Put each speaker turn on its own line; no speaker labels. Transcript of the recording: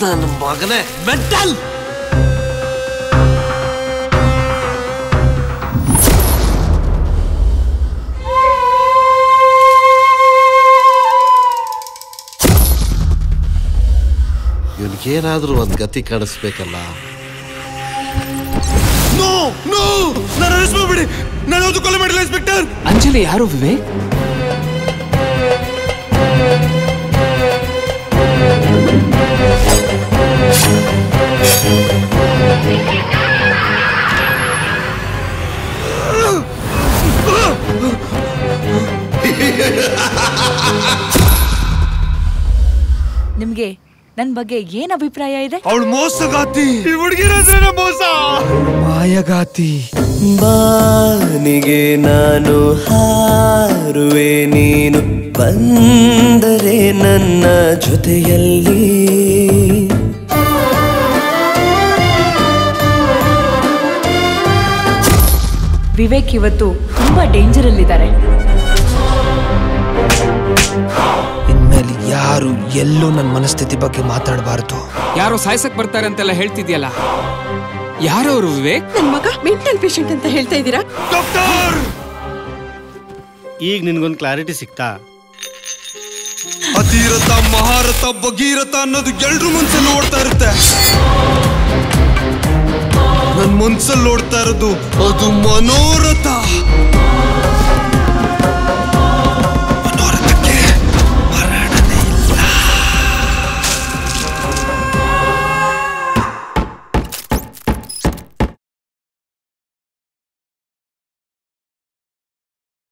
ನನ್ನ ಮಗನೇ ಮೆಂಟಲ್. ಇವನಿಗೇನಾದ್ರೂ ಒಂದು ಗತಿ ಕಾಣಿಸ್ಬೇಕಲ್ಲ.
ನಾನು ಅರೆಸ್ಟ್ ಮಾಡ್ಬಿಡಿ, ನಾನು ಯಾವುದು ಕೊಲೆ ಮಾಡಿಲ್ಲ ಇನ್ಸ್ಪೆಕ್ಟರ್.
ಅಂಜಲಿ ಯಾರು ವಿವೇಕ್?
ನಿಮ್ಗೆ ನನ್ ಬಗ್ಗೆ ಏನ್ ಅಭಿಪ್ರಾಯ ಇದೆ?
ಅವಳು ಮೋಸಗಾತಿ, ಈ ಹುಡುಗಿರ ಮೋಸ,
ಮಾಯಗಾತಿ.
ಬಾನಿಗೆ ನಾನು ಹಾರುವೆ, ನೀನು ಬಂದರೆ ನನ್ನ ಜೊತೆಯಲ್ಲಿ.
ವಿವೇಕ್ ಇವತ್ತು ತುಂಬಾ ಡೇಂಜರ್ ಅಲ್ಲಿದ್ದಾರೆ.
ಇನ್ಮೇಲೆ ಯಾರು ಎಲ್ಲೂ ನನ್ನ ಮನಸ್ಥಿತಿ ಬಗ್ಗೆ ಮಾತಾಡಬಾರ್ದು.
ಯಾರೋ ಸಾಯ್ಸಕ್ ಬರ್ತಾರೆ ಅಂತೆಲ್ಲ ಹೇಳ್ತಿದ್ಯಲ್ಲ, ಯಾರವರು ವಿವೇಕ್?
ನನ್ನ ಮಗ ಮೆಂಟಲ್ ಪೇಷಂಟ್ ಅಂತ ಹೇಳ್ತಾ ಇದ್ದೀರಾ?
ಡಾಕ್ಟರ್, ಈಗ ನಿನ್ಗೊಂದು ಕ್ಲಾರಿಟಿ ಸಿಕ್ತಾ? ಅಧೀರತ, ಮಹಾರಥ, ಭಗೀರಥ ಅನ್ನೋದು ಎಲ್ರೂ ಮನ್ಸಲ್ಲಿ ಓಡ್ತಾ ಇರುತ್ತೆ. ನನ್ ಮನ್ಸಲ್ಲಿ ಓಡ್ತಾ ಇರೋದು ಅದು ಮನೋರಥ.